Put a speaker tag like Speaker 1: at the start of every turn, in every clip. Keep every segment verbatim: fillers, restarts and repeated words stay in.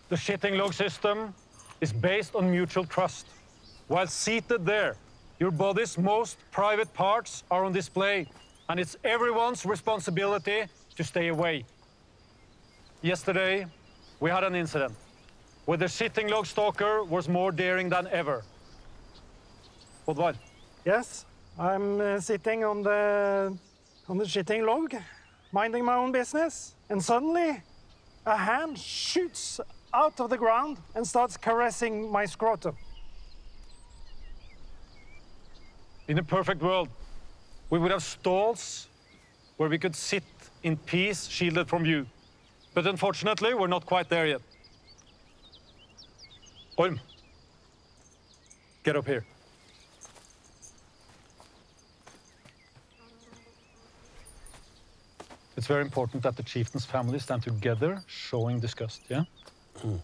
Speaker 1: The shitting log system is based on mutual trust. While seated there, your body's most private parts are on display, and it's everyone's responsibility to stay away. Yesterday, we had an incident where the shitting log stalker was more daring than ever. Oddvar?
Speaker 2: Yes, I'm uh, sitting on the, on the shitting log, minding my own business, and suddenly a hand shoots out of the ground and starts caressing my scrotum.
Speaker 1: In a perfect world, we would have stalls where we could sit in peace, shielded from view. But unfortunately, we're not quite there yet. Orm, get up here. It's very important that the chieftain's family stand together, showing disgust, yeah? Mm.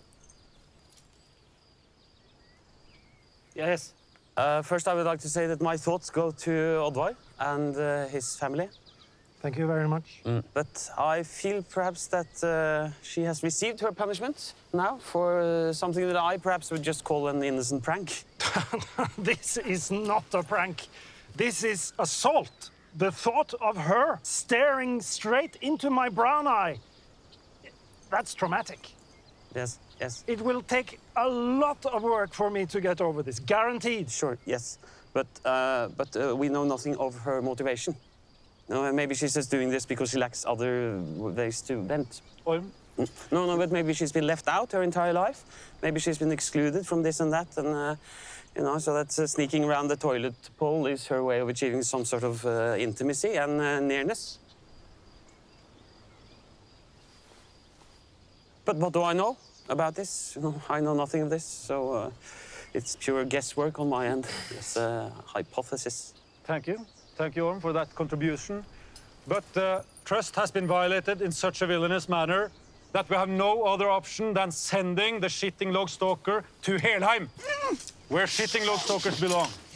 Speaker 3: Yes. Uh, first, I would like to say that my thoughts go to Oddvar and uh, his family.
Speaker 2: Thank you very much.
Speaker 3: Mm. But I feel perhaps that uh, she has received her punishment now for uh, something that I perhaps would just call an innocent prank.
Speaker 2: This is not a prank. This is assault. The thought of her staring straight into my brown eye, that's traumatic.
Speaker 3: Yes, yes.
Speaker 2: It will take a lot of work for me to get over this, guaranteed.
Speaker 3: Sure, yes. But, uh, but uh, we know nothing of her motivation. No, maybe she's just doing this because she lacks other ways to vent.
Speaker 1: Orm?
Speaker 3: No, no, but maybe she's been left out her entire life. Maybe she's been excluded from this and that, and uh, you know, so that's uh, sneaking around the toilet bowl is her way of achieving some sort of uh, intimacy and uh, nearness. But what do I know about this? You know, I know nothing of this, so uh, it's pure guesswork on my end. It's a hypothesis.
Speaker 1: Thank you. Thank you, Orm, for that contribution. But uh, trust has been violated in such a villainous manner that we have no other option than sending the shitting log stalker to Helheim, where shitting log stalkers belong.